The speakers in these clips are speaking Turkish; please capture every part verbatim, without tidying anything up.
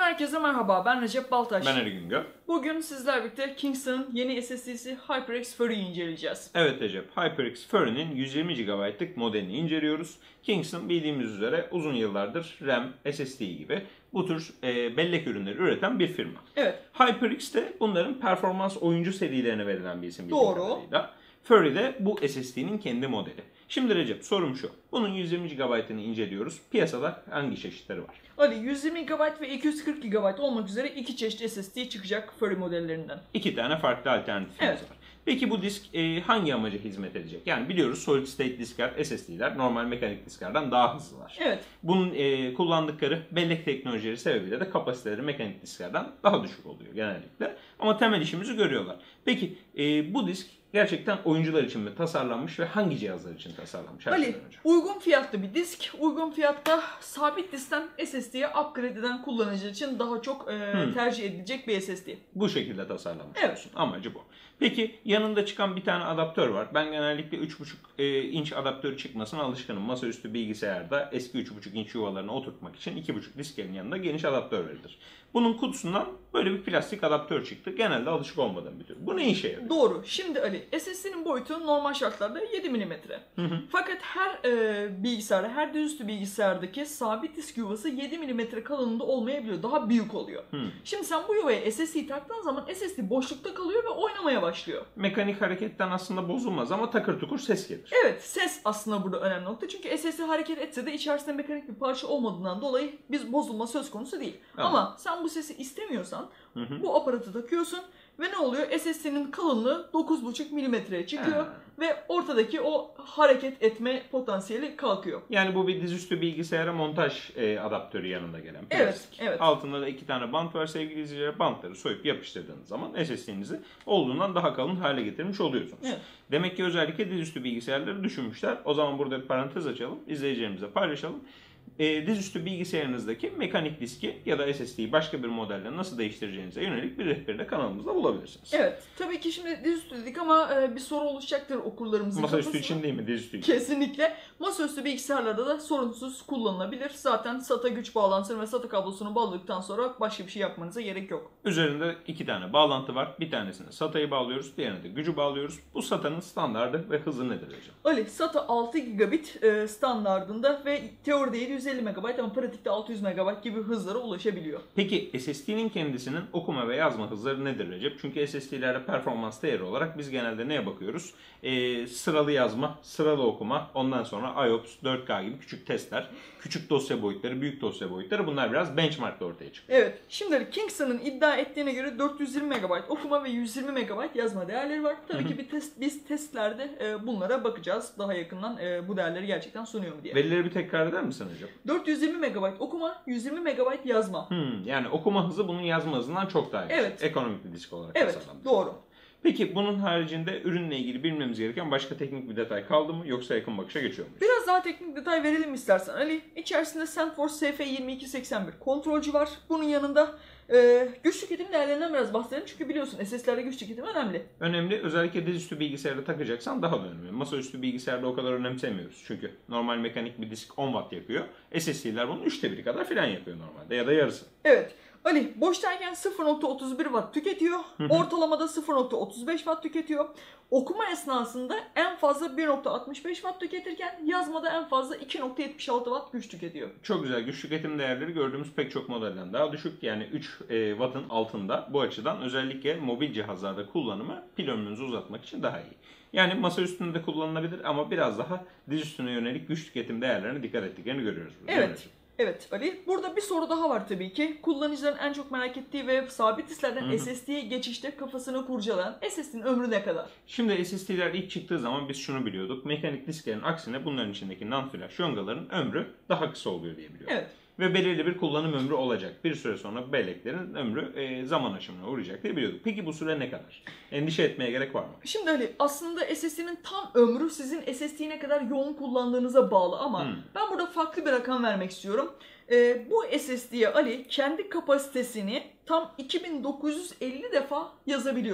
herkese merhaba, ben Recep Baltaş. Ben Ali Güngör. Bugün sizlerle birlikte Kingston'ın yeni S S D'si HyperX Fury'yi inceleyeceğiz. Evet Recep, HyperX Fury'nin yüz yirmi gigabaytlık modelini inceliyoruz. Kingston bildiğimiz üzere uzun yıllardır RAM, S S D gibi bu tür e, bellek ürünleri üreten bir firma. Evet. HyperX de bunların performans oyuncu serilerine verilen bir isim. Doğru. Kadarıyla. Fury de bu S S D'nin kendi modeli. Şimdi Recep, sorum şu. Bunun yüz yirmi gigabaytını inceliyoruz. Piyasada hangi çeşitleri var? Ali, yüz yirmi gigabayt ve iki yüz kırk gigabayt olmak üzere iki çeşit S S D çıkacak Fury modellerinden. İki tane farklı alternatifimiz Evet. var. Peki bu disk e, hangi amaca hizmet edecek? Yani biliyoruz solid state diskler, S S D'ler normal mekanik disklerden daha hızlılar. Evet. Bunun e, kullandıkları bellek teknolojileri sebebiyle de kapasiteleri mekanik disklerden daha düşük oluyor genellikle. Ama temel işimizi görüyorlar. Peki e, bu disk gerçekten oyuncular için mi tasarlanmış ve hangi cihazlar için tasarlanmış? Her Ali, uygun fiyatlı bir disk. Uygun fiyatta sabit diskten S S D'ye upgrade eden kullanıcı için daha çok e, hmm. tercih edilecek bir S S D. Bu şekilde tasarlanmış evet. olsun. Amacı bu. Peki yanında çıkan bir tane adaptör var. Ben genellikle üç buçuk inç adaptörü çıkmasına alışkınım. Masaüstü bilgisayarda eski üç buçuk inç yuvalarına oturtmak için iki buçuk disklerin yanında geniş adaptör verilir. Bunun kutusundan böyle bir plastik adaptör çıktı. Genelde alışık olmadığım bir tür. Bu ne işe yarıyor? Doğru. Şimdi Ali, S S D'nin boyutu normal şartlarda yedi milimetre. Hı hı. Fakat her e, bilgisayarda, her dizüstü bilgisayardaki sabit disk yuvası yedi milimetre kalınlığında olmayabiliyor. Daha büyük oluyor. Hı. Şimdi sen bu yuvaya S S D'yi taktığın zaman S S D boşlukta kalıyor ve oynamaya başlıyor. Mekanik hareketten aslında bozulmaz ama takır tukur ses gelir. Evet, ses aslında burada önemli nokta. Çünkü S S D hareket etse de içerisinde mekanik bir parça olmadığından dolayı biz bozulma söz konusu değil. Evet. Ama sen bu sesi istemiyorsan hı hı. bu aparatı takıyorsun ve ne oluyor? S S D'nin kalınlığı dokuz buçuk milimetreye çıkıyor ha. ve ortadaki o hareket etme potansiyeli kalkıyor. Yani bu bir dizüstü bilgisayara montaj e, adaptörü yanında gelen plastik. Evet, evet. Altında da iki tane bant var sevgili izleyiciler. Bantları soyup yapıştırdığınız zaman S S D'nizi olduğundan daha kalın hale getirmiş oluyorsunuz. Evet. Demek ki özellikle dizüstü bilgisayarları düşünmüşler. O zaman burada bir parantez açalım. İzleyicilerimize paylaşalım. E, dizüstü bilgisayarınızdaki mekanik diski ya da S S D'yi başka bir modelle nasıl değiştireceğinize yönelik bir rehberi de kanalımızda bulabilirsiniz. Evet. Tabii ki şimdi dizüstü dedik ama e, bir soru oluşacaktır okurlarımızın Masaüstü kafasına. için değil mi dizüstü için? Kesinlikle. Masaüstü bilgisayarlarda da sorunsuz kullanılabilir. Zaten SATA güç bağlantısını ve SATA kablosunu bağladıktan sonra başka bir şey yapmanıza gerek yok. Üzerinde iki tane bağlantı var. Bir tanesine SATA'yı bağlıyoruz, diğerine de gücü bağlıyoruz. Bu SATA'nın standardı ve hızı nedir hocam? Ali, SATA altı gigabit e, standardında ve teoride yedi yüz elli megabayt ama pratikte altı yüz megabayt gibi hızlara ulaşabiliyor. Peki S S D'nin kendisinin okuma ve yazma hızları nedir Recep? Çünkü S S D'lerde performans değeri olarak biz genelde neye bakıyoruz? Ee, sıralı yazma, sıralı okuma, ondan sonra I O P S, dört K gibi küçük testler, küçük dosya boyutları, büyük dosya boyutları, bunlar biraz benchmark'ta ortaya çıkıyor. Evet. Şimdi Kingston'ın iddia ettiğine göre dört yüz yirmi megabayt okuma ve yüz yirmi megabayt yazma değerleri var. Tabii ki bir test, biz testlerde e, bunlara bakacağız. Daha yakından e, bu değerleri gerçekten sunuyor mu diye. Verileri bir tekrar eder misin hocam? dört yüz yirmi megabayt okuma, yüz yirmi megabayt yazma. Hmm, yani okuma hızı bunun yazma hızından çok daha yüksek. Evet. Ekonomik bir disk olarak evet, tasarlanmış. doğru. Peki bunun haricinde ürünle ilgili bilmemiz gereken başka teknik bir detay kaldı mı, yoksa yakın bakışa geçiyor muyuz? Biraz daha teknik detay verelim istersen Ali. İçerisinde SandForce S F yirmi iki seksen bir kontrolcü var. Bunun yanında e, güç tüketim değerlerinden biraz bahsedelim. Çünkü biliyorsun S S D'lerde güç tüketimi önemli. Önemli. Özellikle dizüstü bilgisayarda takacaksan daha da önemli. Masaüstü bilgisayarda o kadar önemsemiyoruz. Çünkü normal mekanik bir disk on watt yakıyor. S S D'ler bunun üçte biri kadar filan yakıyor normalde ya da yarısı. Evet. Ali, boştayken sıfır nokta otuz bir watt tüketiyor. Ortalamada sıfır nokta otuz beş watt tüketiyor. Okuma esnasında en fazla bir nokta altmış beş watt tüketirken yazmada en fazla iki nokta yetmiş altı watt güç tüketiyor. Çok güzel. Güç tüketim değerleri gördüğümüz pek çok modelden daha düşük. Yani üç wattın altında. Bu açıdan özellikle mobil cihazlarda kullanımı pil ömrünüzü uzatmak için daha iyi. Yani masa üstünde kullanılabilir ama biraz daha diz üstüne yönelik güç tüketim değerlerine dikkat ettiklerini görüyoruz. Evet. Evet Ali. Burada bir soru daha var tabii ki. Kullanıcıların en çok merak ettiği ve sabit disklerden Hı-hı. S S D'ye geçişte kafasını kurcalayan S S D'nin ömrü ne kadar? Şimdi S S D'ler ilk çıktığı zaman biz şunu biliyorduk. Mekanik disklerin aksine bunların içindeki non-flash yongaların ömrü daha kısa oluyor diye biliyorduk. Evet. Ve belirli bir kullanım ömrü olacak. Bir süre sonra belleklerin ömrü e, zaman aşımına uğrayacak diye biliyorduk. Peki bu süre ne kadar? Endişe etmeye gerek var mı? Şimdi Ali, aslında S S D'nin tam ömrü sizin S S D'yi ne kadar yoğun kullandığınıza bağlı ama hmm. ben burada farklı bir rakam vermek istiyorum. Ee, bu S S D'ye Ali kendi kapasitesini tam iki bin dokuz yüz elli defa yazabiliyoruz.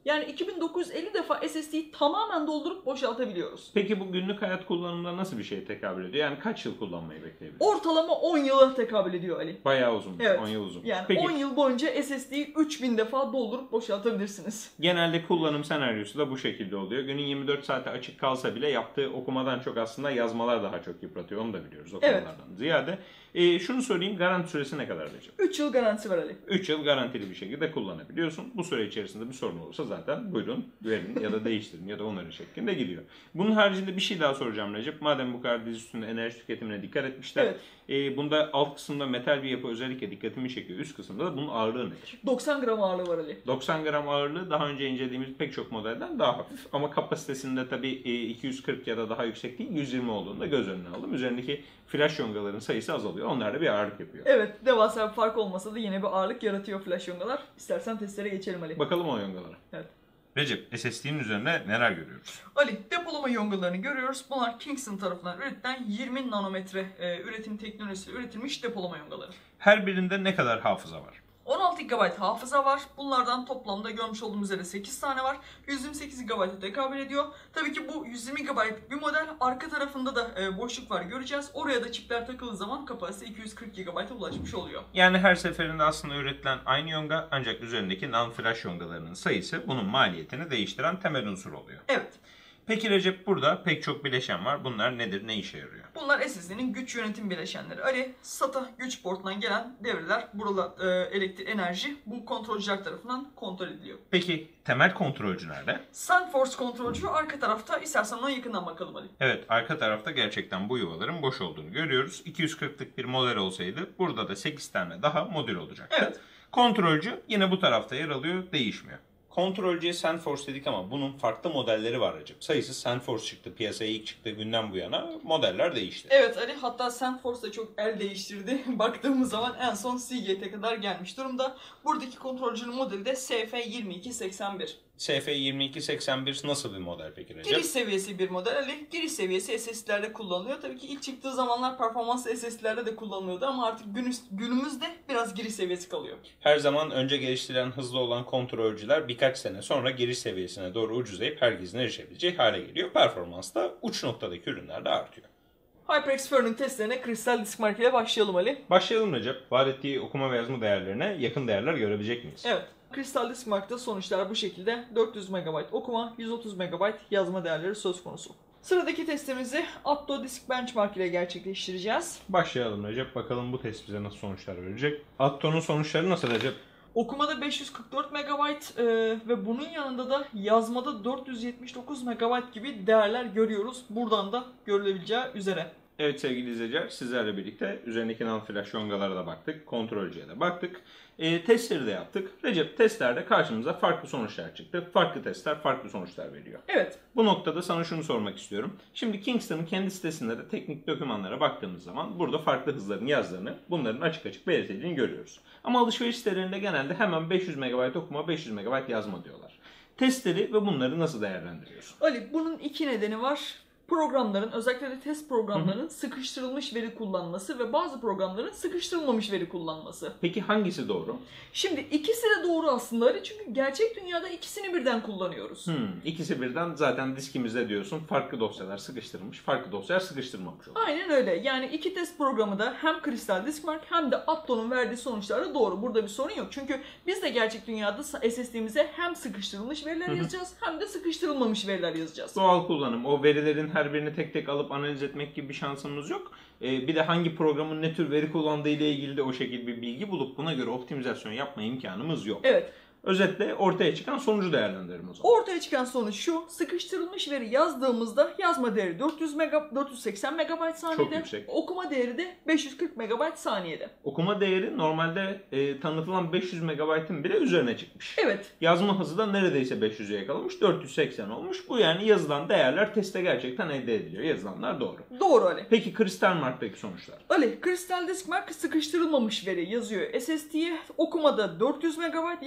Yani iki bin dokuz yüz elli defa S S D'yi tamamen doldurup boşaltabiliyoruz. Peki bu günlük hayat kullanımında nasıl bir şey tekabül ediyor? Yani kaç yıl kullanmayı bekleyebiliriz? Ortalama on yıla tekabül ediyor Ali. Bayağı uzun. Evet. on yıl uzun. Yani Peki, on yıl boyunca S S D'yi üç bin defa doldurup boşaltabilirsiniz. genelde kullanım senaryosu da bu şekilde oluyor. Günün yirmi dört saati açık kalsa bile yaptığı okumadan çok aslında yazmalar daha çok yıpratıyor. Onu da biliyoruz okumalardan evet. ziyade. Ee, şunu sorayım, garanti süresi ne kadar diyeceğim? üç yıl garanti var Ali. üç yıl garantili bir şekilde kullanabiliyorsun. Bu süre içerisinde bir sorun olursa zaten buyurun verin ya da değiştirin ya da onarın şeklinde gidiyor. Bunun haricinde bir şey daha soracağım Recep. Madem bu kadar diz üstünde enerji tüketimine dikkat etmişler. Evet. E, bunda alt kısımda metal bir yapı özellikle dikkatimi çekiyor. Üst kısımda da bunun ağırlığı nedir? doksan gram ağırlığı var Ali. doksan gram ağırlığı daha önce incelediğimiz pek çok modelden daha hafif. Ama kapasitesinde tabii iki yüz kırk ya da daha yüksek değil, yüz yirmi olduğunu da göz önüne aldım. Üzerindeki flash yongaların sayısı azalıyor. Onlar da bir ağırlık yapıyor. Evet, devasa bir fark olmasa da yine bir ağırlık yaratıyor flash yongalar. İstersen testlere geçelim Ali. Bakalım o yongalara. Evet. Recep, S S D'nin üzerinde neler görüyoruz? Ali, depolama yongalarını görüyoruz. Bunlar Kingston tarafından üretilen yirmi nanometre e, üretim teknolojisiyle üretilmiş depolama yongaları. Her birinde ne kadar hafıza var? on altı gigabayt hafıza var. Bunlardan toplamda görmüş olduğumuz üzere sekiz tane var. yüz yirmi sekiz gigabayt'a tekabül ediyor. Tabii ki bu yüz yirmi gigabayt bir model. Arka tarafında da e, boşluk var, göreceğiz. Oraya da çipler takıldığı zaman kapasite iki yüz kırk gigabayt'a ulaşmış oluyor. Yani her seferinde aslında üretilen aynı yonga, ancak üzerindeki non-flash yongalarının sayısı bunun maliyetini değiştiren temel unsur oluyor. Evet. Peki Recep, burada pek çok bileşen var. Bunlar nedir, ne işe yarıyor? Bunlar S S D'nin güç yönetim bileşenleri. Ali, SATA güç portundan gelen devreler, burada e, elektrik, enerji bu kontrolcüler tarafından kontrol ediliyor. Peki temel kontrolcü nerede? SandForce kontrolcü arka tarafta. İstersen ona yakından bakalım Ali. Evet, arka tarafta gerçekten bu yuvaların boş olduğunu görüyoruz. iki yüz kırklık bir model olsaydı burada da sekiz tane daha modül olacaktı. Evet. Kontrolcü yine bu tarafta yer alıyor, değişmiyor. Kontrolcüye SandForce dedik ama bunun farklı modelleri var Recep. Sayısı SandForce çıktı, piyasaya ilk çıktığı günden bu yana modeller değişti. Evet Ali, hatta SandForce da çok el değiştirdi. Baktığımız zaman en son Seagate'e kadar gelmiş durumda. Buradaki kontrolcünün modeli de S F yirmi iki seksen bir. S F yirmi iki seksen bir nasıl bir model peki Recep? Giriş seviyesi bir model Ali. Giriş seviyesi S S D'lerde kullanılıyor. Tabii ki ilk çıktığı zamanlar performanslı S S D'lerde de kullanılıyordu ama artık günümüz, günümüzde biraz giriş seviyesi kalıyor. Her zaman önce geliştirilen hızlı olan kontrolcüler birkaç sene sonra giriş seviyesine doğru ucuzlayıp herkesin erişebileceği hale geliyor. Performans da uç noktadaki ürünlerde artıyor. HyperX Furning testlerine Crystal Disk Mark ile başlayalım Ali. Başlayalım Recep. Vaat ettiği okuma ve yazma değerlerine yakın değerler görebilecek miyiz? Evet. Crystal Disk Mark'ta sonuçlar bu şekilde. dört yüz megabayt okuma, yüz otuz megabayt yazma değerleri söz konusu. Sıradaki testimizi Atto Disk Benchmark ile gerçekleştireceğiz. Başlayalım Recep. Bakalım bu test bize nasıl sonuçlar verecek. Atto'nun sonuçları nasıl Recep? Okumada beş yüz kırk dört megabayt e, ve bunun yanında da yazmada dört yüz yetmiş dokuz megabayt gibi değerler görüyoruz. Buradan da görülebileceği üzere. Evet sevgili izleyiciler, sizlerle birlikte üzerindeki non-flash yongalara da baktık, kontrolcüye de baktık. E, testleri de yaptık. Recep, testlerde karşımıza farklı sonuçlar çıktı. Farklı testler farklı sonuçlar veriyor. Evet. Bu noktada sana şunu sormak istiyorum. Şimdi Kingston'ın kendi sitesinde de teknik dokümanlara baktığımız zaman burada farklı hızların yazdığını, bunların açık açık belirtildiğini görüyoruz. Ama alışveriş sitelerinde genelde hemen beş yüz megabayt okuma, beş yüz megabayt yazma diyorlar. Testleri ve bunları nasıl değerlendiriyorsun? Ali, bunun iki nedeni var. Programların, özellikle de test programlarının hı hı. sıkıştırılmış veri kullanması ve bazı programların sıkıştırılmamış veri kullanması. Peki hangisi doğru? Şimdi ikisi de doğru aslında Ali, çünkü gerçek dünyada ikisini birden kullanıyoruz. Hmm, ikisi birden zaten diskimizde diyorsun farklı dosyalar sıkıştırılmış, farklı dosyalar sıkıştırılmamış oluyor. Aynen öyle. Yani iki test programı da hem Crystal Disk Mark hem de Atto'nun verdiği sonuçlar da doğru. Burada bir sorun yok. Çünkü biz de gerçek dünyada S S D'mize hem sıkıştırılmış veriler hı hı. yazacağız hem de sıkıştırılmamış veriler yazacağız. Doğal kullanım. O verilerin her birini tek tek alıp analiz etmek gibi bir şansımız yok. Ee, bir de hangi programın ne tür veri kullandığı ile ilgili de o şekilde bir bilgi bulup buna göre optimizasyon yapma imkanımız yok. Evet. Özetle ortaya çıkan sonucu değerlendirelim o zaman. Ortaya çıkan sonuç şu: sıkıştırılmış veri yazdığımızda yazma değeri dört yüz mega, dört yüz seksen megabayt saniyede. Çok yüksek. Okuma değeri de beş yüz kırk megabayt saniyede. Okuma değeri normalde e, tanıtılan beş yüz megabaytın bile üzerine çıkmış. Evet. Yazma hızı da neredeyse beş yüzü yakalamış. dört yüz seksen olmuş. Bu yani yazılan değerler testte gerçekten elde ediliyor. Yazılanlar doğru. Doğru Ali. Peki Crystal Mark'taki sonuçlar? Ali, Crystal Disk Mark sıkıştırılmamış veri yazıyor S S D'ye. Okumada dört yüz megabayt, yazmada da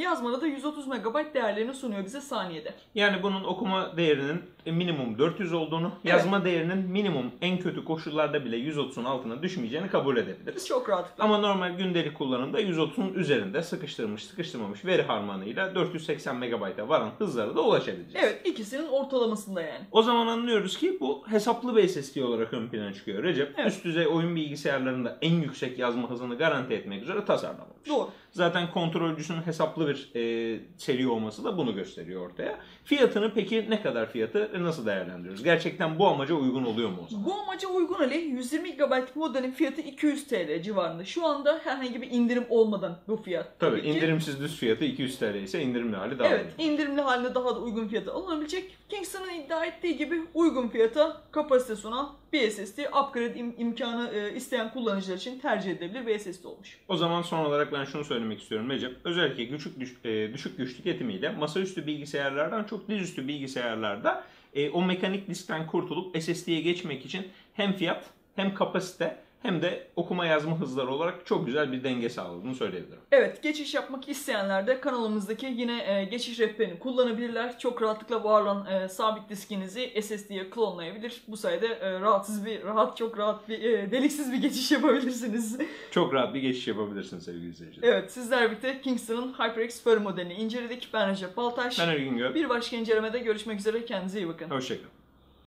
da yüz otuz megabayt değerlerini sunuyor bize saniyede. Yani bunun okuma değerinin minimum dört yüz olduğunu, evet. yazma değerinin minimum en kötü koşullarda bile yüz otuzun altına düşmeyeceğini kabul edebiliriz. Çok rahatlıkla. Ama normal gündelik kullanımda yüz otuzun üzerinde sıkıştırmış sıkıştırmamış veri harmanıyla dört yüz seksen megabayta varan hızlara da ulaşabileceğiz. Evet, ikisinin ortalamasında yani. O zaman anlıyoruz ki bu hesaplı bir S S D olarak ön plana çıkıyor Recep. Evet. Üst düzey oyun bilgisayarlarında en yüksek yazma hızını garanti etmek üzere tasarlanmış. Doğru. Zaten kontrolcüsünün hesaplı bir e, seri olması da bunu gösteriyor ortaya. Fiyatını peki ne kadar fiyatı nasıl değerlendiriyoruz? Gerçekten bu amaca uygun oluyor mu o zaman? Bu amaca uygun Ali. yüz yirmi gigabayt modelin fiyatı iki yüz T L civarında. Şu anda herhangi bir indirim olmadan bu fiyat. Tabii, Tabii indirimsiz düz fiyatı iki yüz T L ise indirimli hali daha Evet, uygun. indirimli halinde daha da uygun fiyata alınabilecek. Kingston'ın iddia ettiği gibi uygun fiyata kapasite sunan bir S S D, upgrade im- imkanı e, isteyen kullanıcılar için tercih edilebilir bir S S D olmuş. O zaman son olarak ben şunu söylemek istiyorum Recep. Özellikle düşük, düş, e, düşük güç tüketimiyle masaüstü bilgisayarlardan çok dizüstü bilgisayarlarda e, o mekanik diskten kurtulup S S D'ye geçmek için hem fiyat hem kapasite hem de okuma yazma hızları olarak çok güzel bir denge sağladığını söyleyebilirim. Evet, geçiş yapmak isteyenler de kanalımızdaki yine e, geçiş rehberini kullanabilirler. Çok rahatlıkla var olan e, sabit diskinizi S S D'ye klonlayabilir. Bu sayede e, rahatsız bir, rahat çok rahat bir, e, deliksiz bir geçiş yapabilirsiniz. Çok rahat bir geçiş yapabilirsiniz sevgili izleyiciler. Evet, sizler birlikte Kingston'ın HyperX Fur modelini inceledik. Ben Recep Baltaş. Ben Ergin Gök. Bir başka incelemede görüşmek üzere. Kendinize iyi bakın. Hoşçakalın.